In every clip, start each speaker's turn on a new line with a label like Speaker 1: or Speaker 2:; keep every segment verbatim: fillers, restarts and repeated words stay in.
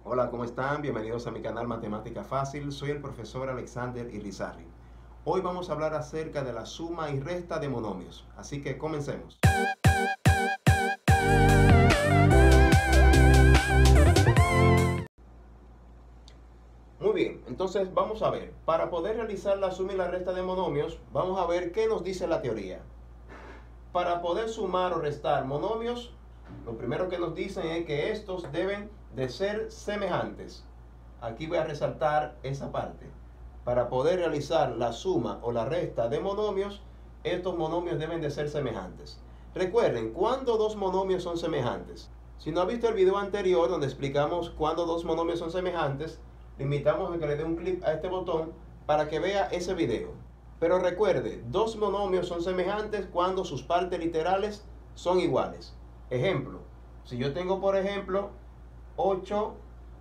Speaker 1: Hola, ¿cómo están? Bienvenidos a mi canal Matemática Fácil. Soy el profesor Alexander Irizarry. Hoy vamos a hablar acerca de la suma y resta de monomios. Así que comencemos. Muy bien, entonces vamos a ver. Para poder realizar la suma y la resta de monomios, vamos a ver qué nos dice la teoría. Para poder sumar o restar monomios, lo primero que nos dicen es que estos deben de ser semejantes. Aquí voy a resaltar esa parte. Para poder realizar la suma o la resta de monomios, estos monomios deben de ser semejantes. Recuerden, ¿cuándo dos monomios son semejantes? Si no ha visto el video anterior donde explicamos cuándo dos monomios son semejantes, le invitamos a que le dé un clic a este botón para que vea ese video. Pero recuerde, dos monomios son semejantes cuando sus partes literales son iguales. Ejemplo, si yo tengo por ejemplo ocho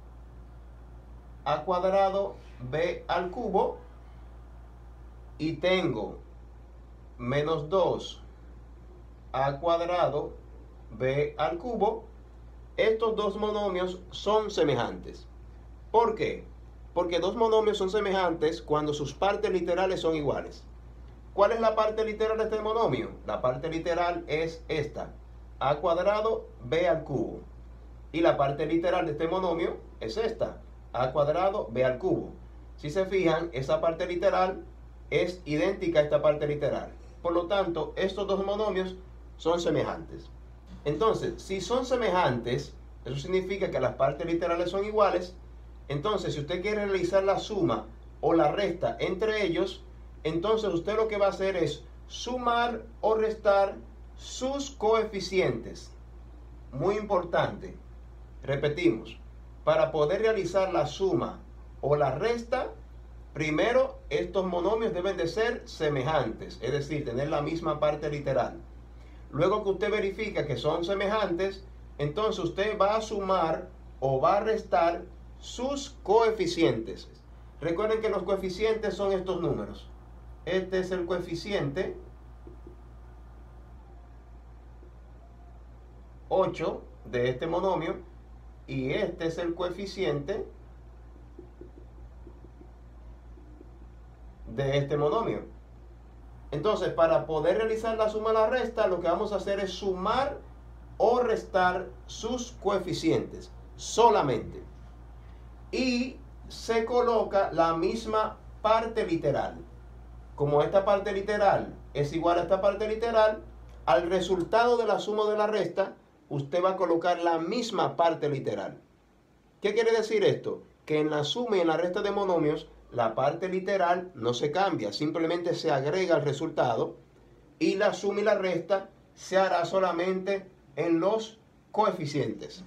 Speaker 1: a cuadrado b al cubo y tengo menos dos a cuadrado b al cubo, estos dos monomios son semejantes. ¿Por qué? Porque dos monomios son semejantes cuando sus partes literales son iguales. ¿Cuál es la parte literal de este monomio? La parte literal es esta, a cuadrado b al cubo. Y la parte literal de este monomio es esta, a cuadrado b al cubo. Si se fijan, esa parte literal es idéntica a esta parte literal. Por lo tanto, estos dos monomios son semejantes. Entonces, si son semejantes, eso significa que las partes literales son iguales. Entonces, si usted quiere realizar la suma o la resta entre ellos, entonces usted lo que va a hacer es sumar o restar sus coeficientes. Muy importante. Repetimos, para poder realizar la suma o la resta, primero estos monomios deben de ser semejantes, es decir, tener la misma parte literal. Luego que usted verifica que son semejantes, entonces usted va a sumar o va a restar sus coeficientes. Recuerden que los coeficientes son estos números. Este es el coeficiente ocho de este monomio y este es el coeficiente de este monomio. Entonces, para poder realizar la suma o la resta, lo que vamos a hacer es sumar o restar sus coeficientes solamente. Y se coloca la misma parte literal. Como esta parte literal es igual a esta parte literal, al resultado de la suma o de la resta, usted va a colocar la misma parte literal. ¿Qué quiere decir esto? Que en la suma y en la resta de monomios, la parte literal no se cambia, simplemente se agrega al resultado y la suma y la resta se hará solamente en los coeficientes.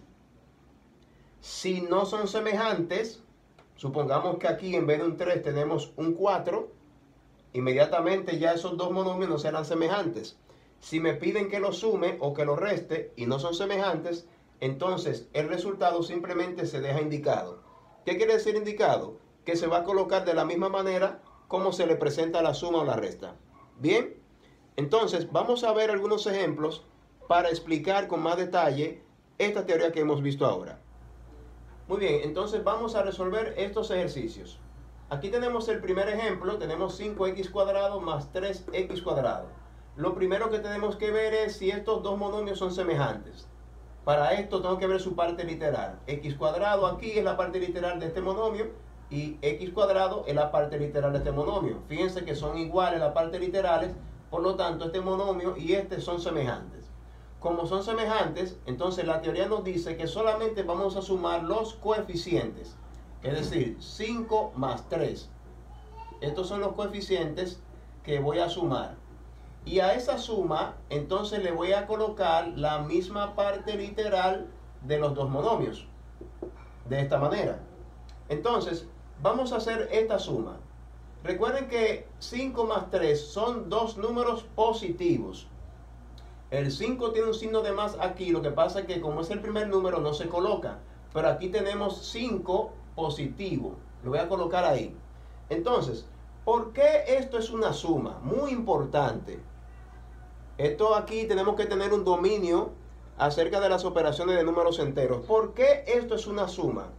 Speaker 1: Si no son semejantes, supongamos que aquí en vez de un tres tenemos un cuatro, inmediatamente ya esos dos monomios no serán semejantes. Si me piden que lo sume o que lo reste y no son semejantes, entonces el resultado simplemente se deja indicado. ¿Qué quiere decir indicado? Que se va a colocar de la misma manera como se le presenta la suma o la resta. Bien, entonces vamos a ver algunos ejemplos para explicar con más detalle esta teoría que hemos visto ahora. Muy bien, entonces vamos a resolver estos ejercicios. Aquí tenemos el primer ejemplo, tenemos cinco equis cuadrado más tres equis cuadrado. Lo primero que tenemos que ver es si estos dos monomios son semejantes. Para esto tengo que ver su parte literal. X cuadrado aquí es la parte literal de este monomio y x cuadrado es la parte literal de este monomio. Fíjense que son iguales las partes literales, por lo tanto este monomio y este son semejantes. Como son semejantes, entonces la teoría nos dice que solamente vamos a sumar los coeficientes, es decir, cinco más tres. Estos son los coeficientes que voy a sumar. Y a esa suma, entonces le voy a colocar la misma parte literal de los dos monomios. De esta manera. Entonces, vamos a hacer esta suma. Recuerden que cinco más tres son dos números positivos. El cinco tiene un signo de más aquí, lo que pasa es que como es el primer número no se coloca. Pero aquí tenemos cinco positivo. Lo voy a colocar ahí. Entonces, ¿por qué esto es una suma? Muy importante. Esto aquí tenemos que tener un dominio acerca de las operaciones de números enteros. ¿Por qué esto es una suma?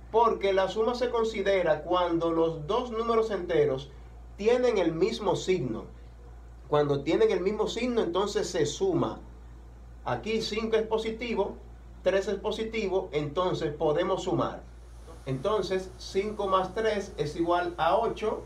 Speaker 1: Porque la suma se considera cuando los dos números enteros tienen el mismo signo. Cuando tienen el mismo signo, entonces se suma. Aquí cinco es positivo, tres es positivo, entonces podemos sumar. Entonces cinco más tres es igual a ocho.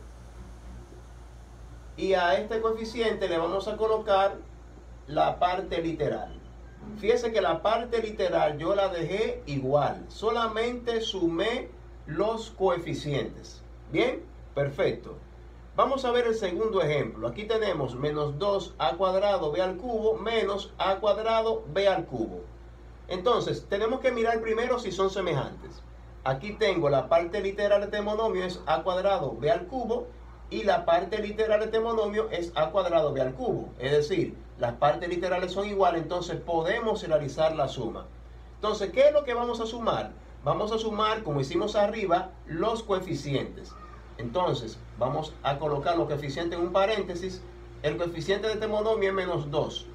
Speaker 1: Y a este coeficiente le vamos a colocar la parte literal. Fíjese que la parte literal yo la dejé igual. Solamente sumé los coeficientes. Bien, perfecto. Vamos a ver el segundo ejemplo. Aquí tenemos menos dos a cuadrado b al cubo menos a cuadrado b al cubo. Entonces, tenemos que mirar primero si son semejantes. Aquí tengo la parte literal de este monomio es a cuadrado b al cubo y la parte literal de este monomio es a cuadrado b al cubo. Es decir, las partes literales son iguales, entonces podemos realizar la suma. Entonces, ¿qué es lo que vamos a sumar? Vamos a sumar, como hicimos arriba, los coeficientes. Entonces, vamos a colocar los coeficientes en un paréntesis. El coeficiente de este monomio es menos dos.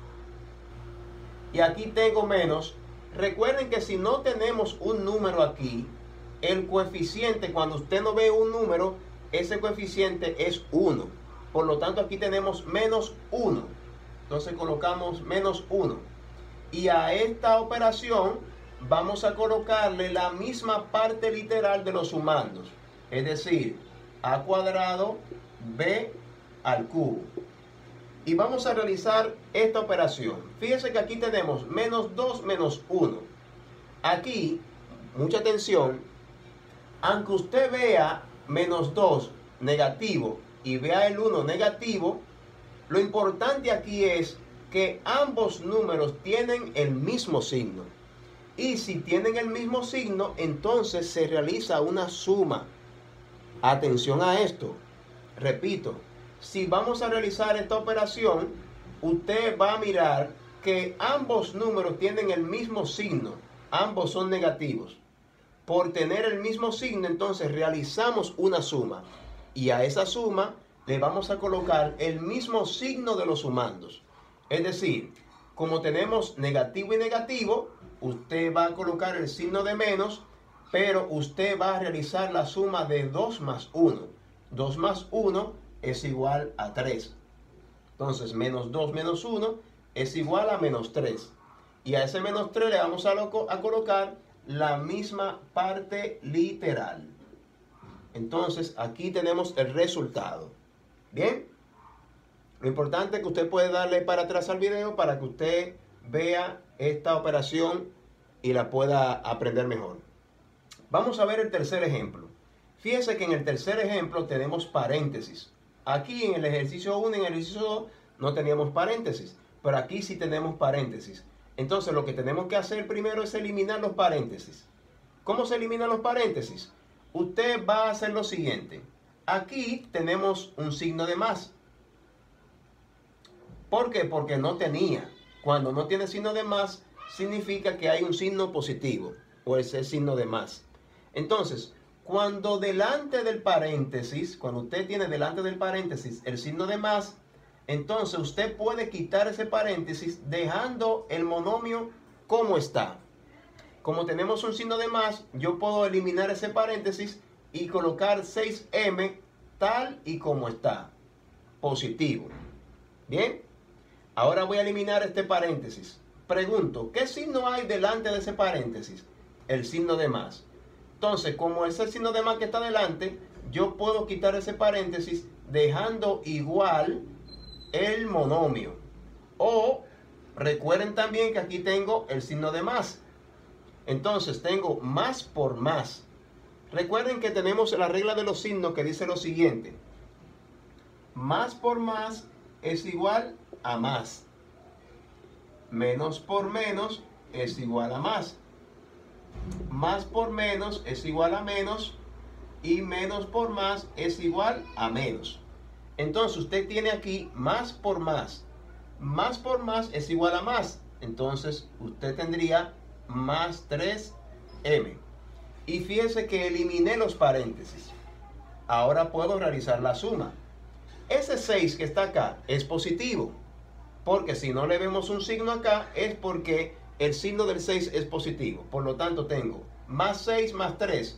Speaker 1: Y aquí tengo menos. Recuerden que si no tenemos un número aquí, el coeficiente, cuando usted no ve un número, ese coeficiente es uno. Por lo tanto, aquí tenemos menos uno. Entonces colocamos menos uno. Y a esta operación vamos a colocarle la misma parte literal de los sumandos. Es decir, a cuadrado b al cubo. Y vamos a realizar esta operación. Fíjese que aquí tenemos menos dos menos uno. Aquí, mucha atención, aunque usted vea menos dos negativo y vea el uno negativo, lo importante aquí es que ambos números tienen el mismo signo. Y si tienen el mismo signo, entonces se realiza una suma. Atención a esto. Repito, si vamos a realizar esta operación, usted va a mirar que ambos números tienen el mismo signo. Ambos son negativos. Por tener el mismo signo, entonces realizamos una suma. Y a esa suma le vamos a colocar el mismo signo de los sumandos. Es decir, como tenemos negativo y negativo, usted va a colocar el signo de menos, pero usted va a realizar la suma de dos más uno. dos más uno es igual a tres. Entonces, menos dos menos uno es igual a menos tres. Y a ese menos tres le vamos a, a colocar la misma parte literal. Entonces, aquí tenemos el resultado. Bien. Lo importante es que usted puede darle para atrás al video para que usted vea esta operación y la pueda aprender mejor. Vamos a ver el tercer ejemplo. Fíjese que en el tercer ejemplo tenemos paréntesis. Aquí en el ejercicio uno y en el ejercicio dos no teníamos paréntesis, pero aquí sí tenemos paréntesis. Entonces lo que tenemos que hacer primero es eliminar los paréntesis. ¿Cómo se eliminan los paréntesis? Usted va a hacer lo siguiente. Aquí tenemos un signo de más. ¿Por qué? Porque no tenía. Cuando no tiene signo de más, significa que hay un signo positivo o ese signo de más. Entonces, cuando delante del paréntesis, cuando usted tiene delante del paréntesis el signo de más, entonces usted puede quitar ese paréntesis dejando el monomio como está. Como tenemos un signo de más, yo puedo eliminar ese paréntesis y colocar seis eme tal y como está, positivo. Bien, ahora voy a eliminar este paréntesis. Pregunto, ¿qué signo hay delante de ese paréntesis? El signo de más. Entonces, como es el signo de más que está delante, yo puedo quitar ese paréntesis dejando igual el monomio. O recuerden también que aquí tengo el signo de más. Entonces tengo más por más. Recuerden que tenemos la regla de los signos que dice lo siguiente. Más por más es igual a más. Menos por menos es igual a más. Más por menos es igual a menos. Y menos por más es igual a menos. Entonces usted tiene aquí más por más. Más por más es igual a más. Entonces usted tendría más tres eme. Y fíjese que eliminé los paréntesis. Ahora puedo realizar la suma. Ese seis que está acá es positivo. Porque si no le vemos un signo acá es porque el signo del seis es positivo. Por lo tanto tengo más seis más tres.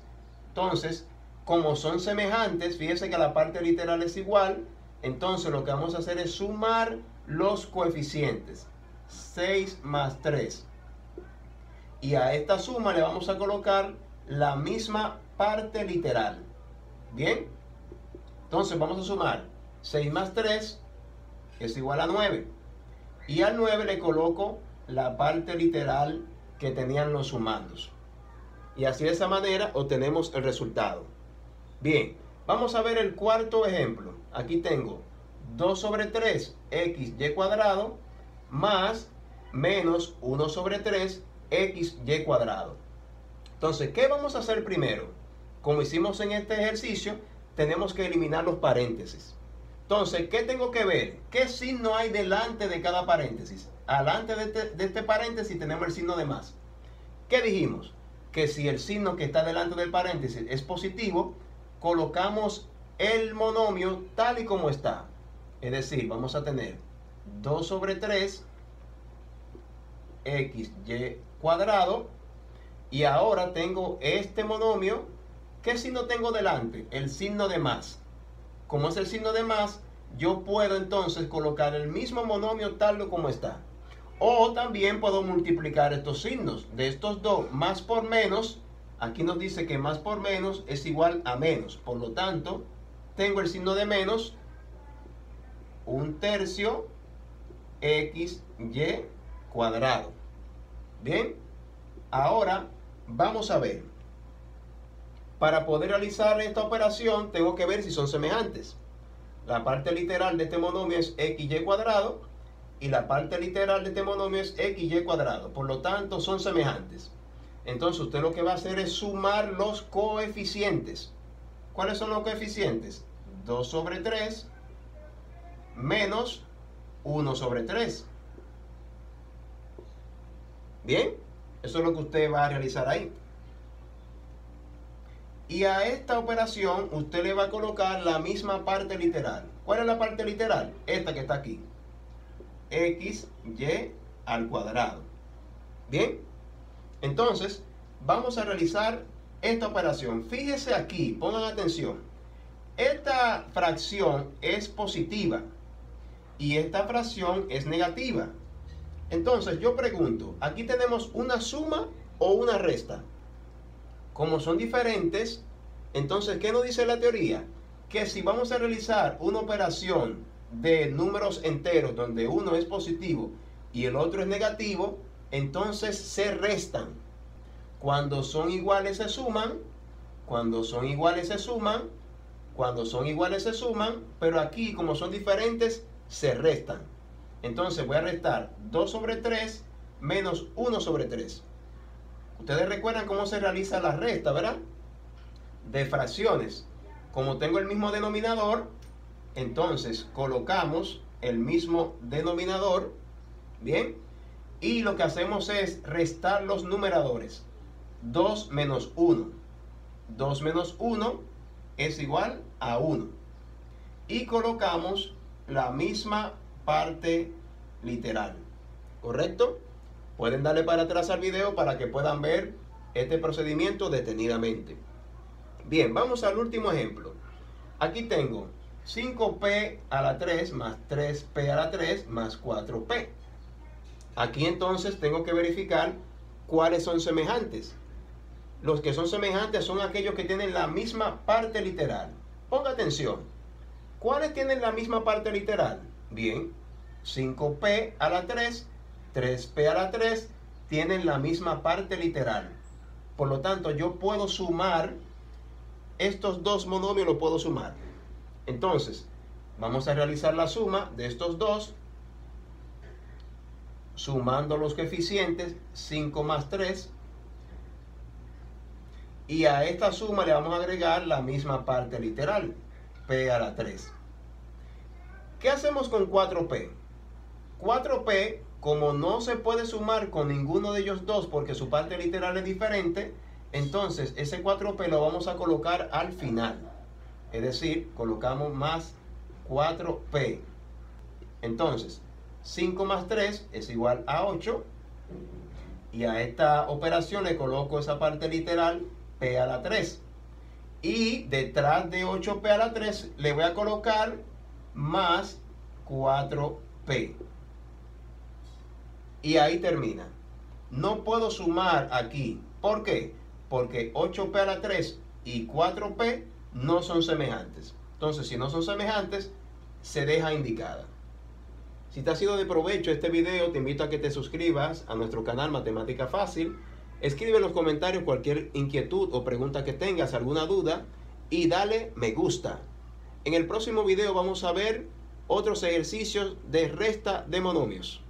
Speaker 1: Entonces, como son semejantes, fíjese que la parte literal es igual, entonces lo que vamos a hacer es sumar los coeficientes. seis más tres. Y a esta suma le vamos a colocar la misma parte literal. Bien, entonces vamos a sumar seis más tres es igual a nueve. Y al nueve le coloco la parte literal que tenían los sumandos. Y así de esa manera obtenemos el resultado. Bien, vamos a ver el cuarto ejemplo. Aquí tengo dos sobre tres equis y cuadrado más menos uno sobre tres equis y cuadrado. Entonces, ¿qué vamos a hacer primero? Como hicimos en este ejercicio, tenemos que eliminar los paréntesis. Entonces, ¿qué tengo que ver? ¿Qué signo hay delante de cada paréntesis? Delante de este, de este paréntesis tenemos el signo de más. ¿Qué dijimos? Que si el signo que está delante del paréntesis es positivo, colocamos el monomio tal y como está. Es decir, vamos a tener dos sobre tres equis y cuadrado. Y ahora tengo este monomio. ¿Qué signo tengo delante? El signo de más. Como es el signo de más, yo puedo entonces colocar el mismo monomio tal y como está. O también puedo multiplicar estos signos. De estos dos, más por menos, aquí nos dice que más por menos es igual a menos. Por lo tanto, tengo el signo de menos, un tercio equis y cuadrado. Bien, ahora vamos a ver. Para poder realizar esta operación, tengo que ver si son semejantes. La parte literal de este monomio es equis y cuadrado y la parte literal de este monomio es equis y cuadrado. Por lo tanto, son semejantes. Entonces, usted lo que va a hacer es sumar los coeficientes. ¿Cuáles son los coeficientes? dos sobre tres menos uno sobre tres. Bien, eso es lo que usted va a realizar ahí. Y a esta operación usted le va a colocar la misma parte literal. ¿Cuál es la parte literal? Esta que está aquí. X, Y al cuadrado. Bien, entonces vamos a realizar esta operación. Fíjese aquí, pongan atención. Esta fracción es positiva y esta fracción es negativa. Entonces yo pregunto, ¿aquí tenemos una suma o una resta? Como son diferentes, entonces, ¿qué nos dice la teoría? Que si vamos a realizar una operación de números enteros donde uno es positivo y el otro es negativo, entonces se restan. Cuando son iguales se suman, cuando son iguales se suman, cuando son iguales se suman, pero aquí como son diferentes se restan. Entonces voy a restar dos sobre tres menos uno sobre tres. Ustedes recuerdan cómo se realiza la resta, ¿verdad? De fracciones. Como tengo el mismo denominador, entonces colocamos el mismo denominador, ¿bien? Y lo que hacemos es restar los numeradores. dos menos uno. dos menos uno es igual a uno. Y colocamos la misma parte literal. ¿Correcto? Pueden darle para atrás al video para que puedan ver este procedimiento detenidamente. Bien, vamos al último ejemplo. Aquí tengo cinco pe a la tres más tres pe a la tres más cuatro pe. Aquí entonces tengo que verificar cuáles son semejantes. Los que son semejantes son aquellos que tienen la misma parte literal. Ponga atención. ¿Cuáles tienen la misma parte literal? Bien, cinco pe a la tres, tres pe a la tres tienen la misma parte literal. Por lo tanto, yo puedo sumar estos dos monomios, los puedo sumar. Entonces, vamos a realizar la suma de estos dos, sumando los coeficientes, cinco más tres. Y a esta suma le vamos a agregar la misma parte literal, pe a la tres. ¿Qué hacemos con cuatro pe? cuatro pe, como no se puede sumar con ninguno de ellos dos porque su parte literal es diferente, entonces ese cuatro pe lo vamos a colocar al final. Es decir, colocamos más cuatro pe. Entonces, cinco más tres es igual a ocho. Y a esta operación le coloco esa parte literal, pe a la tres. Y detrás de ocho p a la tres le voy a colocar más cuatro p. Y ahí termina. No puedo sumar aquí. ¿Por qué? Porque ocho p a la tres y cuatro p no son semejantes. Entonces, si no son semejantes, se deja indicada. Si te ha sido de provecho este video, te invito a que te suscribas a nuestro canal Matemática Fácil. Escribe en los comentarios cualquier inquietud o pregunta que tengas, alguna duda, y dale me gusta. En el próximo video vamos a ver otros ejercicios de resta de monomios.